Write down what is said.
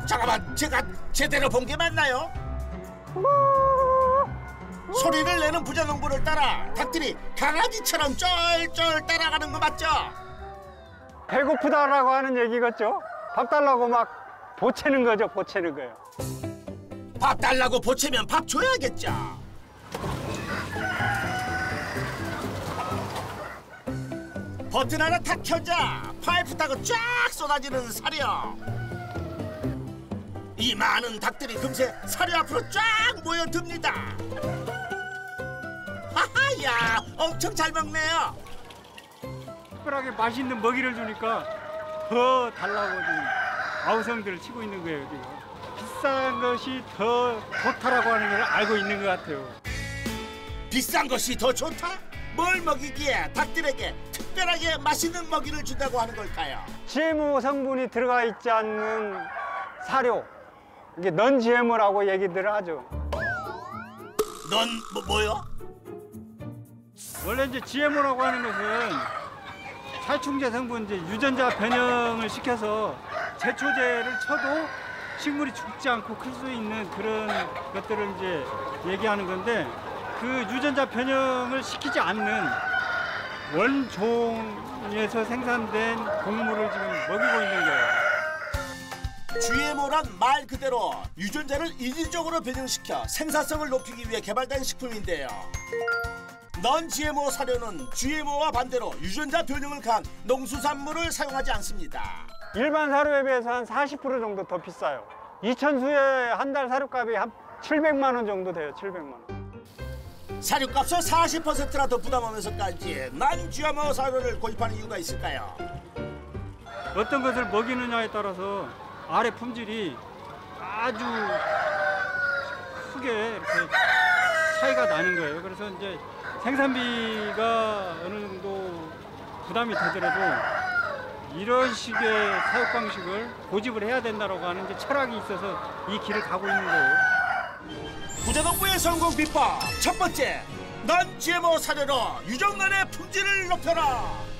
잠깐만, 제가 제대로 본 게 맞나요? 소리를 내는 부자농부를 따라 닭들이 강아지처럼 쫄쫄 따라가는 거 맞죠? 배고프다라고 하는 얘기겠죠. 밥 달라고 막 보채는 거죠. 보채는 거예요. 밥 달라고 보채면 밥 줘야겠죠. 버튼 하나 탁 켜자 파이프 타고 쫙 쏟아지는 사료. 이 많은 닭들이 금세 사료 앞으로 쫙 모여듭니다. 하하야, 엄청 잘 먹네요. 특별하게 맛있는 먹이를 주니까 더 달라고 지금 아우성들을 치고 있는 거예요. 지금. 비싼 것이 더 좋다라고 하는 걸 알고 있는 것 같아요. 비싼 것이 더 좋다? 뭘 먹이기에 닭들에게 특별하게 맛있는 먹이를 준다고 하는 걸까요? GMO 성분이 들어가 있지 않는 사료, 이게 넌 GMO라고 얘기들 하죠. 넌 뭐요? 원래 이제 GMO라고 하는 것은 살충제 성분, 이제 유전자 변형을 시켜서 제초제를 쳐도 식물이 죽지 않고 클 수 있는 그런 것들을 이제 얘기하는 건데, 그 유전자 변형을 시키지 않는 원종에서 생산된 곡물을 지금 먹이고 있는 거예요. GMO란 말 그대로 유전자를 인위적으로 변형시켜 생산성을 높이기 위해 개발된 식품인데요. 넌 GMO 사료는 GMO와 반대로 유전자 변형을 가한 농수산물을 사용하지 않습니다. 일반 사료에 비해서 한 40% 정도 더 비싸요. 이천수에 한 달 사료값이 한 700만 원 정도 돼요. 700만 원. 사료값을 40%나 더 부담하면서까지 넌 GMO 사료를 구입하는 이유가 있을까요? 어떤 것을 먹이느냐에 따라서 알의 품질이 아주 크게 이렇게 차이가 나는 거예요. 그래서 이제 생산비가 어느 정도 부담이 되더라도 이런 식의 사육 방식을 고집을 해야 된다고 하는 이제 철학이 있어서 이 길을 가고 있는 거예요. 부자농부의 성공 비법 첫 번째, 넌 GMO 사료로 유정란의 품질을 높여라.